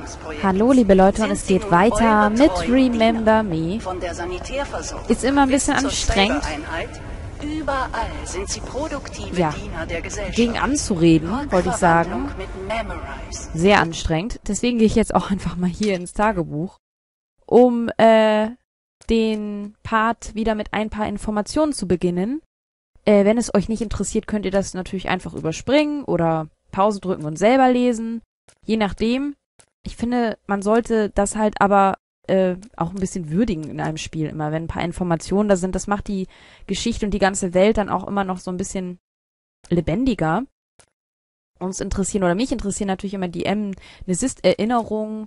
Hallo liebe Leute, und es geht weiter mit Remember Me. Ist immer ein bisschen anstrengend, ja, gegen anzureden, wollte ich sagen. Sehr anstrengend. Deswegen gehe ich jetzt auch einfach mal hier ins Tagebuch, um den Part wieder mit ein paar Informationen zu beginnen. Wenn es euch nicht interessiert, könnt ihr das natürlich einfach überspringen oder Pause drücken und selber lesen. Je nachdem. Ich finde, man sollte das halt aber auch ein bisschen würdigen in einem Spiel immer, wenn ein paar Informationen da sind. Das macht die Geschichte und die ganze Welt dann auch immer noch so ein bisschen lebendiger. Uns interessieren, oder mich interessieren natürlich immer die Nemesis-Erinnerungen.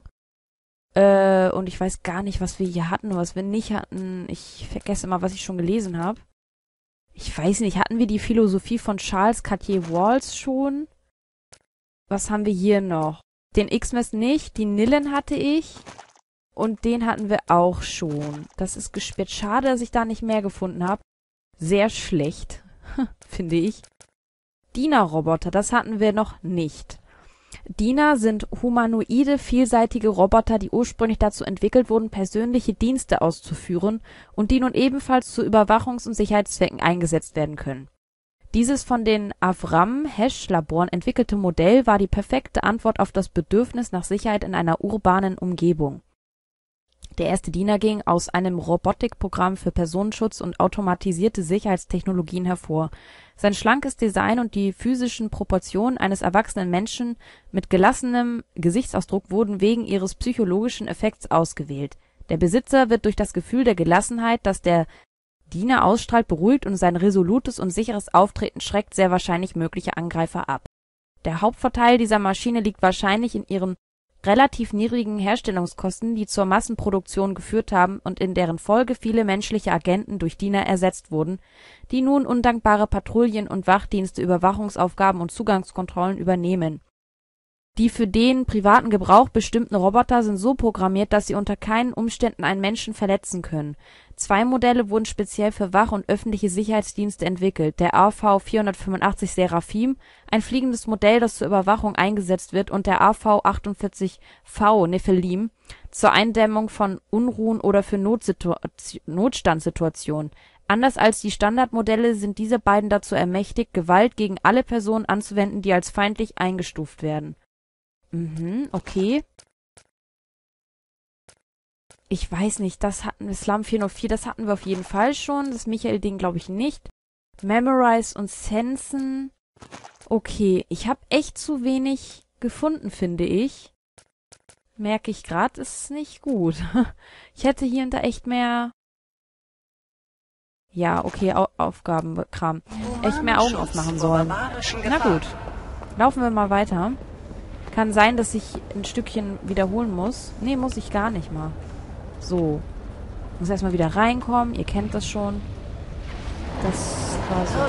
Und ich weiß gar nicht, was wir hier hatten und was wir nicht hatten. Ich vergesse immer, was ich schon gelesen habe. Ich weiß nicht, hatten wir die Philosophie von Charles Cartier-Walls schon? Was haben wir hier noch? Den Xmas nicht, die Nillen hatte ich und den hatten wir auch schon. Das ist gesperrt. Schade, dass ich da nicht mehr gefunden habe. Sehr schlecht, finde ich. Diener-Roboter, das hatten wir noch nicht. Diener sind humanoide, vielseitige Roboter, die ursprünglich dazu entwickelt wurden, persönliche Dienste auszuführen und die nun ebenfalls zu Überwachungs- und Sicherheitszwecken eingesetzt werden können. Dieses von den Avram-Hesch-Laboren entwickelte Modell war die perfekte Antwort auf das Bedürfnis nach Sicherheit in einer urbanen Umgebung. Der erste Diener ging aus einem Robotikprogramm für Personenschutz und automatisierte Sicherheitstechnologien hervor. Sein schlankes Design und die physischen Proportionen eines erwachsenen Menschen mit gelassenem Gesichtsausdruck wurden wegen ihres psychologischen Effekts ausgewählt. Der Besitzer wird durch das Gefühl der Gelassenheit, das der Diener ausstrahlt, beruhigt, und sein resolutes und sicheres Auftreten schreckt sehr wahrscheinlich mögliche Angreifer ab. Der Hauptvorteil dieser Maschine liegt wahrscheinlich in ihren relativ niedrigen Herstellungskosten, die zur Massenproduktion geführt haben und in deren Folge viele menschliche Agenten durch Diener ersetzt wurden, die nun undankbare Patrouillen- und Wachdienste, Überwachungsaufgaben und Zugangskontrollen übernehmen. Die für den privaten Gebrauch bestimmten Roboter sind so programmiert, dass sie unter keinen Umständen einen Menschen verletzen können. 2 Modelle wurden speziell für Wach- und öffentliche Sicherheitsdienste entwickelt: der AV-485 Seraphim, ein fliegendes Modell, das zur Überwachung eingesetzt wird, und der AV-48V Nephilim zur Eindämmung von Unruhen oder für Notstandssituationen. Anders als die Standardmodelle sind diese beiden dazu ermächtigt, Gewalt gegen alle Personen anzuwenden, die als feindlich eingestuft werden. Okay. Ich weiß nicht, das hatten wir, Slum 404, das hatten wir auf jeden Fall schon. Das Michael-Ding glaube ich nicht. Memorize und Sensen. Okay, ich habe echt zu wenig gefunden, finde ich. Merke ich gerade, ist nicht gut. Ich hätte hier und da echt mehr... Ja, okay, Aufgabenkram. Echt mehr Augen aufmachen sollen. Na gut, laufen wir mal weiter. Kann sein, dass ich ein Stückchen wiederholen muss. Nee, muss ich gar nicht mal. So. Muss erstmal wieder reinkommen. Ihr kennt das schon. Das war so.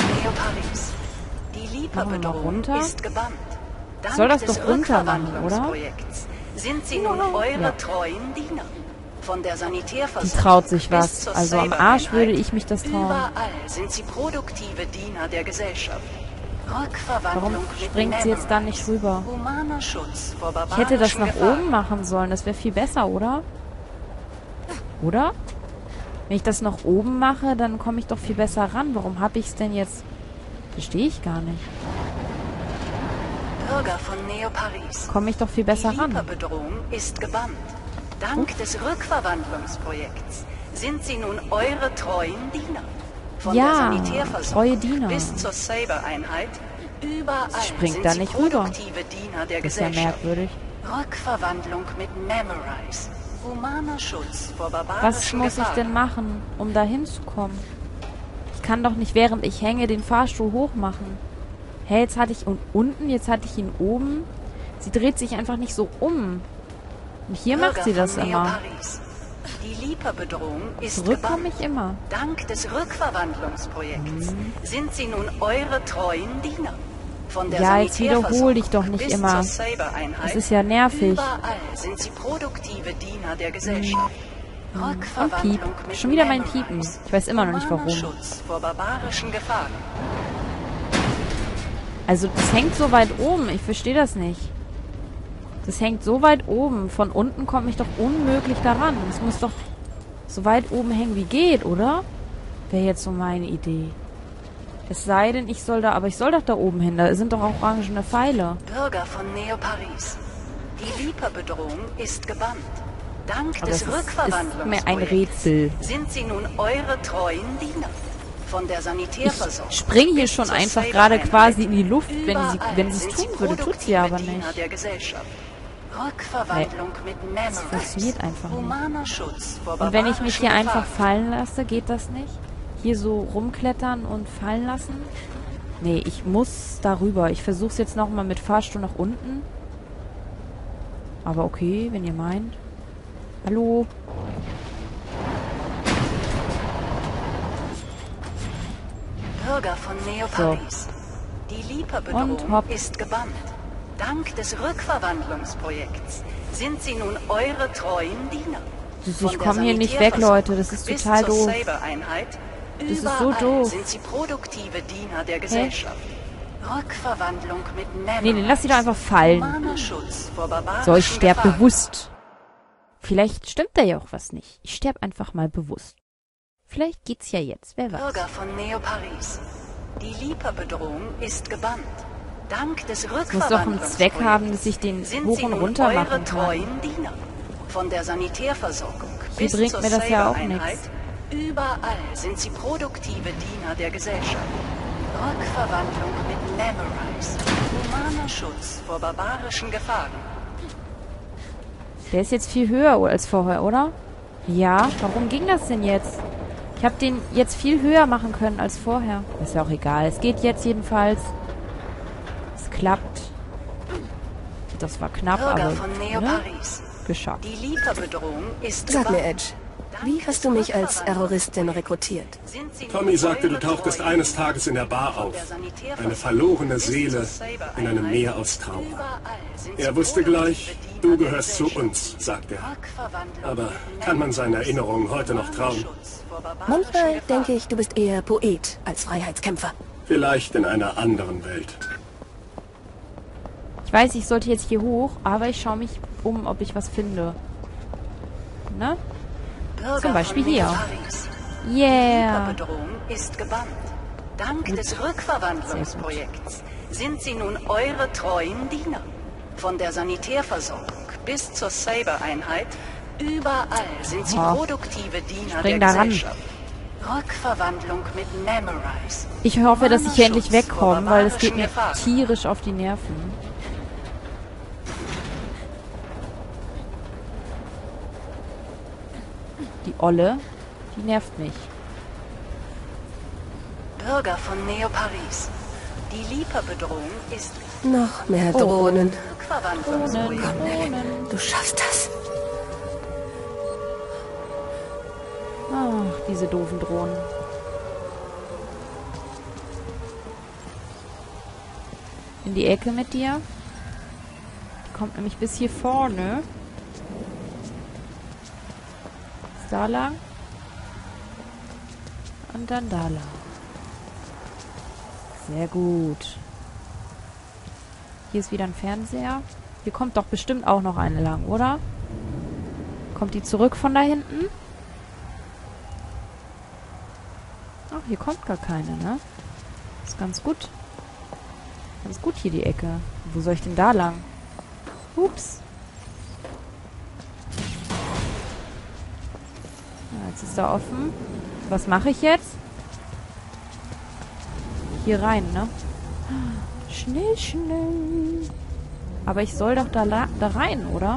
Machen wir mal runter. Ich soll das doch runter machen, oder? Sind Sie nun eure treuen Diener? Von der Die traut sich was. Also am Arsch würde ich mich das trauen. Überall sind Sie produktive Diener der Gesellschaft. Warum springt sie jetzt da nicht rüber? Ich hätte das nach oben machen sollen. Das wäre viel besser, oder? Oder? Wenn ich das nach oben mache, dann komme ich doch viel besser ran. Warum habe ich es denn jetzt? Verstehe ich gar nicht. Bürger von Neo-Paris. Komme ich doch viel besser ran. Die Hyperbedrohung ist gebannt. Dank des Rückverwandlungsprojekts sind Sie nun eure treuen Diener. Von der Sanitärversorgung treue Diener. Bis zur Saber-Einheit, überall springt da nicht rüber. Diener der Das ist ja merkwürdig. Rückverwandlung mit Memorize. Humaner Schutz vor barbarischen Was muss ich denn machen, um da hinzukommen? Ich kann doch nicht, während ich hänge, den Fahrstuhl hochmachen. Hä, jetzt hatte ich ihn unten, jetzt hatte ich ihn oben. Sie dreht sich einfach nicht so um. Und hier macht sie das immer. Die Lieferbedrohung ist Zurück komme ich immer. Dank des Rückverwandlungsprojekts sind Sie nun eure treuen Diener. Von der Ja, jetzt wiederhol dich doch nicht immer. Das ist ja nervig. Überall sind Sie produktive Diener der Gesellschaft. Und Piep. Schon wieder mein Piepen. Ich weiß immer noch nicht warum. Schutz vor barbarischen Gefahren. Also das hängt so weit oben. Ich verstehe das nicht. Das hängt so weit oben. Von unten komme ich doch unmöglich daran. Es muss doch so weit oben hängen wie geht, oder? Wäre jetzt so meine Idee. Es sei denn, ich soll da... Aber ich soll doch da oben hin. Da sind doch auch orangene Pfeile. Bürger von Neo-Paris. Die Viper-Bedrohung ist gebannt. Dank Aber des das ist mir Rückverwandlungsprojekts ein Rätsel. sind sie nun eure treuen Diener. Von der Sanitärversorgung. Ich springe hier bis schon zur einfach Saber gerade Einheit. quasi in die Luft, wenn Überall sie es sind tun würde. Tut sie aber produktive Diener nicht. der Gesellschaft. Rückverwandlung mit Memories. funktioniert einfach nicht. Humaner Schutz vor Und wenn ich mich hier barbarischen einfach Gefahren. fallen lasse, geht das nicht? Hier so rumklettern und fallen lassen? Nee, ich muss darüber. Ich versuche es jetzt nochmal mit Fahrstuhl nach unten. Aber okay, wenn ihr meint. Hallo? Bürger von Neo-Paris. Die Viper-Bedrohung Und hopp. ist gebannt. Dank des Rückverwandlungsprojekts sind sie nun eure treuen Diener. Ich Von der komme hier nicht weg, Sanitärversorgung Leute. Das ist bis total zur doof. Saber-Einheit. Das ist so Überall doof. sind sie produktive Diener der Gesellschaft. Rückverwandlung mit Memories. Nee, den lass sie doch einfach fallen. Humaner Schutz vor barbarischen So, ich sterbe Gefahren. bewusst. Vielleicht stimmt da ja auch was nicht. Ich sterbe einfach mal bewusst. Vielleicht geht's ja jetzt. Wer weiß. Bürger von Neo-Paris. Die Viper-Bedrohung ist gebannt. Dank des Es muss doch einen Zweck haben, dass ich den sind hoch sie und nun runter eure machen kann. treuen Diener. Von der Sanitärversorgung Hier bis bringt zur mir das ja auch Saber-Einheit. nichts. Überall sind sie produktive Diener der Gesellschaft. Rückverwandlung mit Memories. Humaner Schutz vor barbarischen Gefahren. Der ist jetzt viel höher als vorher, oder? Ja, warum ging das denn jetzt? Ich habe den jetzt viel höher machen können als vorher. Ist ja auch egal. Es geht jetzt jedenfalls. Es klappt. Das war knapp, Bürger aber von ne? Neo-Paris. Geschafft. Die Viper-Bedrohung ist Sag mir, gebannt. Edge, wie hast du mich als Terroristin rekrutiert? Sind sie Tommy nun sagte, du eure tauchtest treuen eines Tages in der Bar Von auf. der Sanitärversorgung Eine verlorene bis zur Seele Saber-Einheit. in einem Meer aus Trauer. Überall sind sie Er wusste gleich, produktive du Diener der gehörst zu Gesellschaft. uns, sagt er. Rückverwandlung Aber mit kann man seine Memories. Erinnerungen heute noch trauen? Schutz vor barbarischen Manchmal Gefahren. denke ich, du bist eher Poet als Freiheitskämpfer. Vielleicht in einer anderen Welt. Ich weiß, ich sollte jetzt hier hoch, aber ich schaue mich um, ob ich was finde. Ne? Bürger Zum Beispiel von hier. Neo-Paris. Die Yeah. Viper-Bedrohung ist gebannt. Dank des Rückverwandlungsprojekts sind sie nun eure treuen Diener. Von der Sanitärversorgung bis zur Saber-Einheit. Überall sind sie Oh. produktive Diener Spring der da ran. Gesellschaft. Rückverwandlung mit Memories. Ich hoffe, dass ich hier endlich Schutz vor wegkomme, weil es geht barbarischen mir Gefahren. tierisch auf die Nerven. Die Olle, die nervt mich. Bürger von Neo-Paris. Die Viper-Bedrohung ist Noch mehr Drohnen. Rückverwandlungsprojekt. Du schaffst das. Ach, diese doofen Drohnen. In die Ecke mit dir. Die kommt nämlich bis hier vorne. Ist da lang. Und dann da lang. Sehr gut. Hier ist wieder ein Fernseher. Hier kommt doch bestimmt auch noch eine lang, oder? Kommt die zurück von da hinten? Ach, hier kommt gar keine, ne? Ist ganz gut. Ganz gut hier die Ecke. Wo soll ich denn da lang? Ups. Ja, jetzt ist da offen. Was mache ich jetzt? Hier rein, ne? Schnell, schnell. Aber ich soll doch da rein, oder?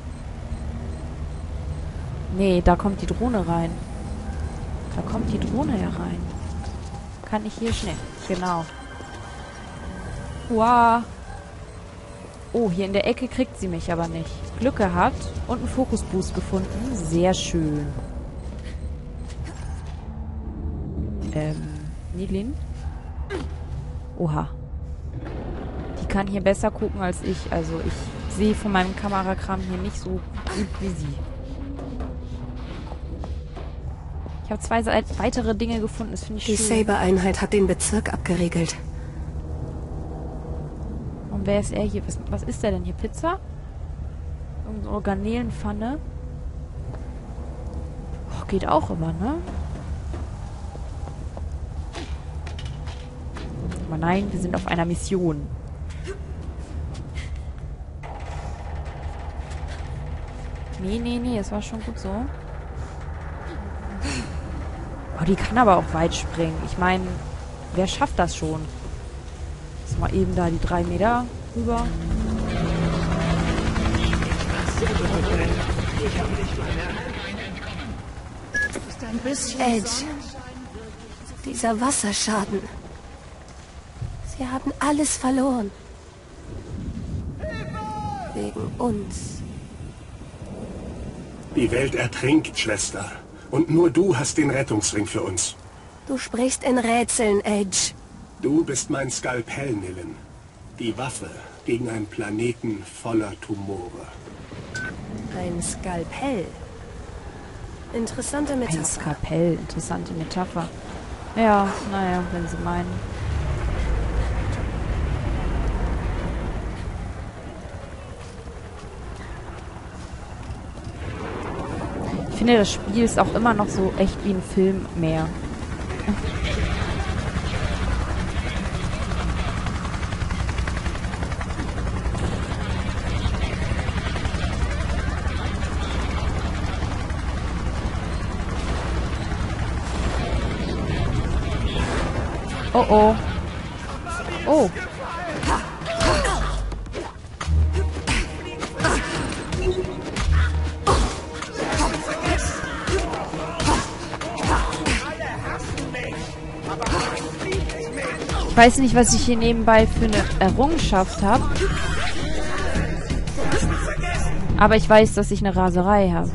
Nee, da kommt die Drohne rein. Da kommt die Drohne ja rein. Kann ich hier schnell? Genau. Wow. Oh, hier in der Ecke kriegt sie mich aber nicht. Glück gehabt und einen Fokusboost gefunden. Sehr schön. Nilin? Oha. Die kann hier besser gucken als ich. Also ich sehe von meinem Kamerakram hier nicht so gut wie sie. Ich habe 2 weitere Dinge gefunden. Das finde ich Die schön. Saber-Einheit hat den Bezirk abgeriegelt. Und wer ist er hier? Was ist der denn hier? Pizza? Irgend so eine Garnelenpfanne. Oh, geht auch immer, ne? Aber nein, wir sind auf einer Mission. Nee, es war schon gut so. Oh, die kann aber auch weit springen. Ich meine, wer schafft das schon? Jetzt mal eben da die 3 Meter rüber. Edge. Dieser Wasserschaden. Sie haben alles verloren. Wegen uns. Die Welt ertrinkt, Schwester. Und nur du hast den Rettungsring für uns. Du sprichst in Rätseln, Edge. Du bist mein Skalpell, Nillen. Die Waffe gegen einen Planeten voller Tumore. Ein Skalpell. Interessante Ein Metapher. Skalpell, interessante Metapher. Ja, naja, wenn Sie meinen. Ich finde, das Spiel ist auch immer noch so echt wie ein Film mehr. Oh oh. Oh. Ich weiß nicht, was ich hier nebenbei für eine Errungenschaft habe. Aber ich weiß, dass ich eine Raserei habe.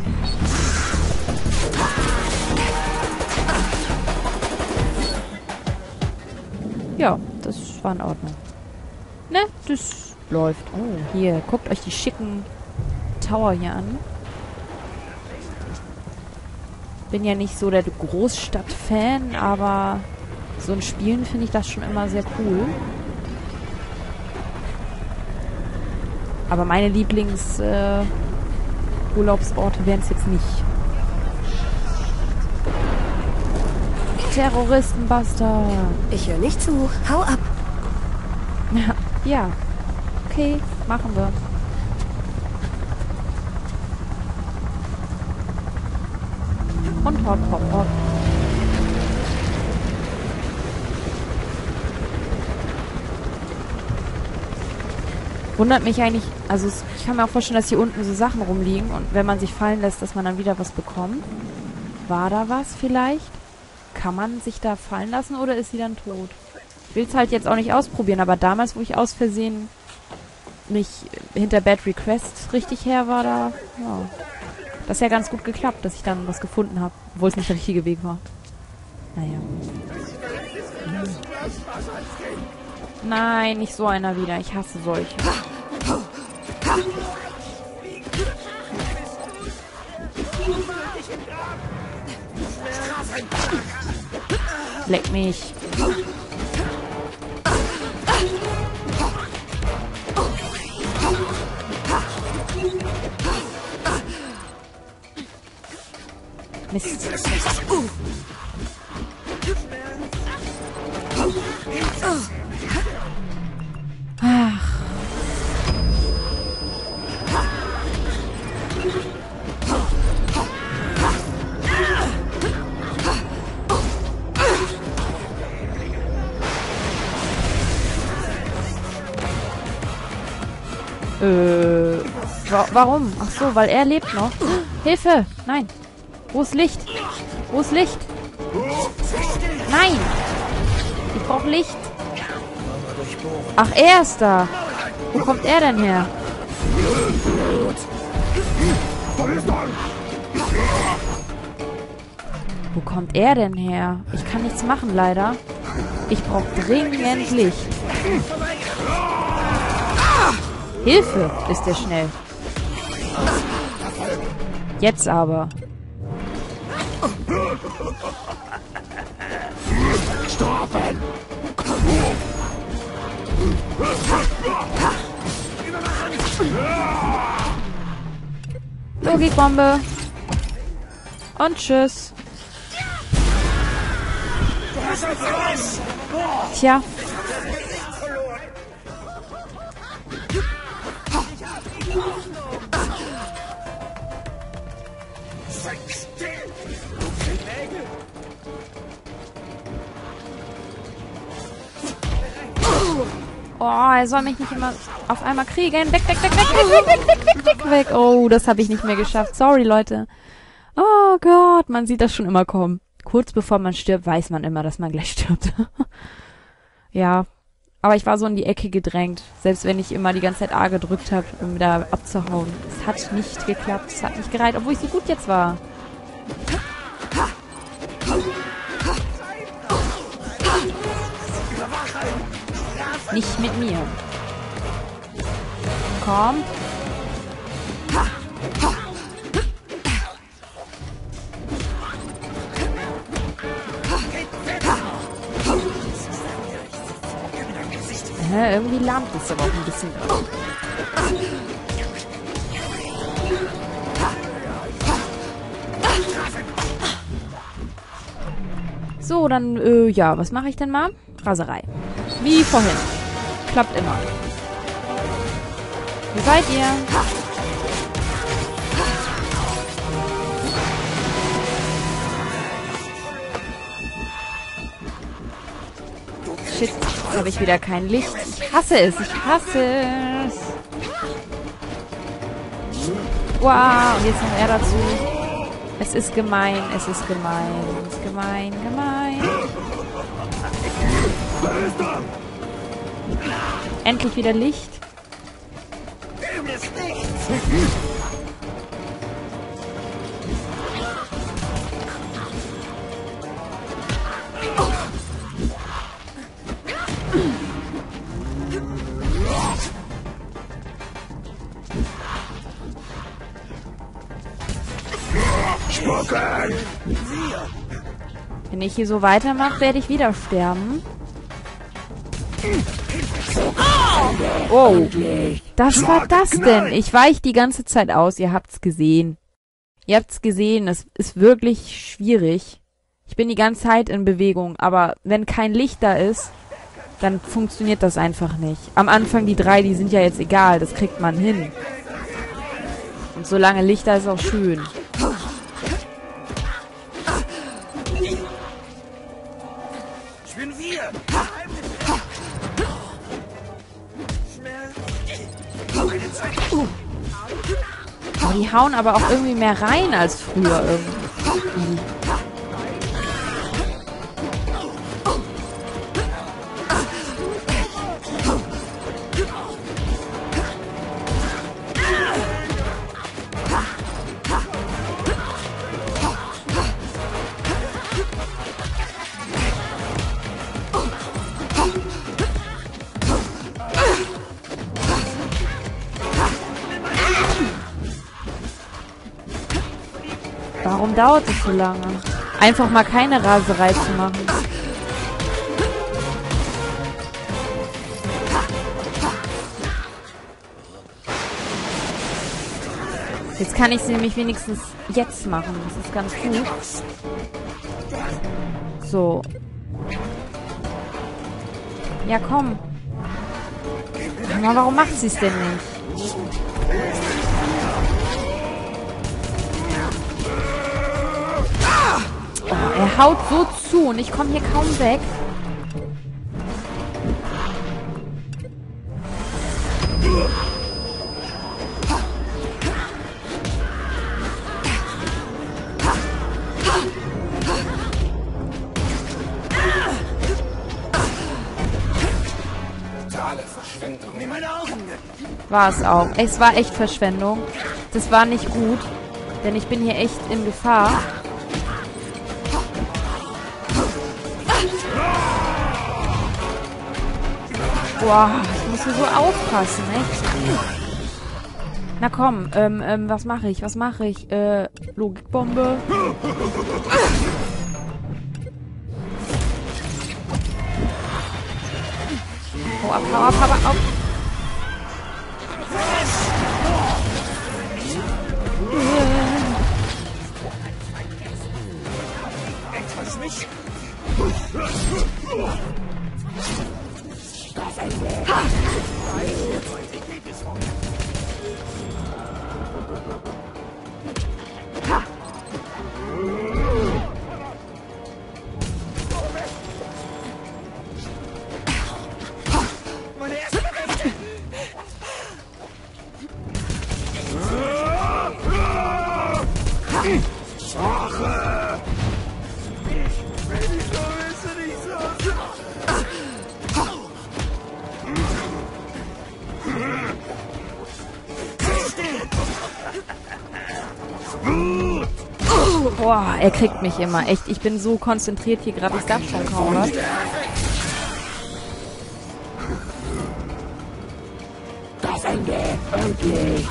Ja, das war in Ordnung. Ne, das läuft. Oh, hier, guckt euch die schicken Tower hier an. Bin ja nicht so der Großstadt-Fan, aber so in Spielen finde ich das schon immer sehr cool. Aber meine Lieblings-Urlaubsorte wären es jetzt nicht. Terroristenbuster. Ich höre nicht zu. Hau ab. Ja. Okay, machen wir. Und hopp, hopp, hopp. Wundert mich eigentlich, also ich kann mir auch vorstellen, dass hier unten so Sachen rumliegen und wenn man sich fallen lässt, dass man dann wieder was bekommt. War da was vielleicht? Kann man sich da fallen lassen oder ist sie dann tot? Ich will es halt jetzt auch nicht ausprobieren, aber damals, wo ich aus Versehen nicht hinter Bad Request richtig her war, da, ja. Das ist ja ganz gut geklappt, dass ich dann was gefunden habe, obwohl es nicht der richtige Weg war. Naja. Nein, nicht so einer wieder. Ich hasse solche. Leck mich. Mist. Ach. Warum? Ach so, weil er lebt noch. Hilfe! Nein! Wo ist Licht? Wo ist Licht? Nein! Ich brauche Licht. Ach, er ist da. Wo kommt er denn her? Wo kommt er denn her? Ich kann nichts machen, leider. Ich brauche dringend Licht. Hilfe, ist der schnell. Jetzt aber. Stoppen! Logikbombe. Und tschüss. Tja. Oh, er soll mich nicht immer auf einmal kriegen. Weg, weg, weg, weg, weg, weg, weg, weg, weg, weg. Oh, das habe ich nicht mehr geschafft. Sorry, Leute. Oh Gott, man sieht das schon immer kommen. Kurz bevor man stirbt, weiß man immer, dass man gleich stirbt. Ja, aber ich war so in die Ecke gedrängt. Selbst wenn ich immer die ganze Zeit A gedrückt habe, um da abzuhauen. Es hat nicht geklappt, es hat nicht gereicht, obwohl ich so gut jetzt war. Nicht mit mir. Komm. Irgendwie lahmt es aber auch ein bisschen. So, dann, ja, was mache ich denn mal? Raserei. Wie vorhin. Klappt immer. Wie seid ihr? Shit, jetzt habe ich wieder kein Licht. Ich hasse es, ich hasse es. Wow, und jetzt noch er dazu. Es ist gemein, es ist gemein, es ist gemein, gemein. Endlich wieder Licht. Wenn ich hier so weitermache, werde ich wieder sterben. Oh, was war das denn? Ich weiche die ganze Zeit aus. Ihr habt's gesehen. Ihr habt's gesehen. Es ist wirklich schwierig. Ich bin die ganze Zeit in Bewegung, aber wenn kein Licht da ist, dann funktioniert das einfach nicht. Am Anfang die 3, die sind ja jetzt egal. Das kriegt man hin. Und solange Licht da ist, auch schön. Oh, die hauen aber auch irgendwie mehr rein als früher irgendwie. Warum dauert es so lange? Einfach mal keine Raserei zu machen. Jetzt kann ich sie nämlich wenigstens jetzt machen. Das ist ganz gut. So. Ja, komm. Aber warum macht sie es denn nicht? Oh, er haut so zu und ich komme hier kaum weg. War es auch. Es war echt Verschwendung. Das war nicht gut, denn ich bin hier echt in Gefahr. Boah, ich muss hier so aufpassen, echt. Na komm, was mache ich? Was mache ich? Logikbombe. Oh, ab, hau ab, hau ab, ab. Rache! Boah, er kriegt mich immer. Echt, ich bin so konzentriert hier gerade. Ich darf schon kaum was. Das Ende, endlich!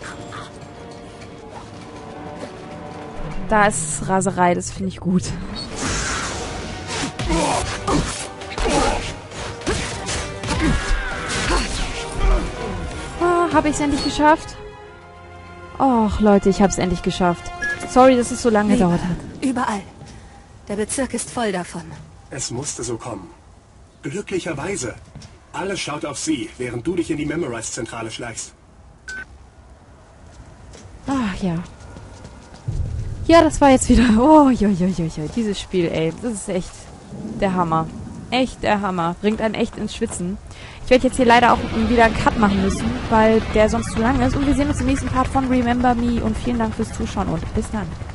Da ist Raserei, das finde ich gut. Ah, habe ich es endlich geschafft? Och, Leute, ich habe es endlich geschafft. Sorry, dass es so lange gedauert hat. Überall. Der Bezirk ist voll davon. Es musste so kommen. Glücklicherweise. Alles schaut auf sie, während du dich in die Memorize-Zentrale schleichst. Ach, ja. Ja, das war jetzt wieder... Oh, dieses Spiel, ey. Das ist echt der Hammer. Echt der Hammer. Bringt einen echt ins Schwitzen. Ich werde jetzt hier leider auch wieder einen Cut machen müssen, weil der sonst zu lang ist. Und wir sehen uns im nächsten Part von Remember Me. Und vielen Dank fürs Zuschauen und bis dann.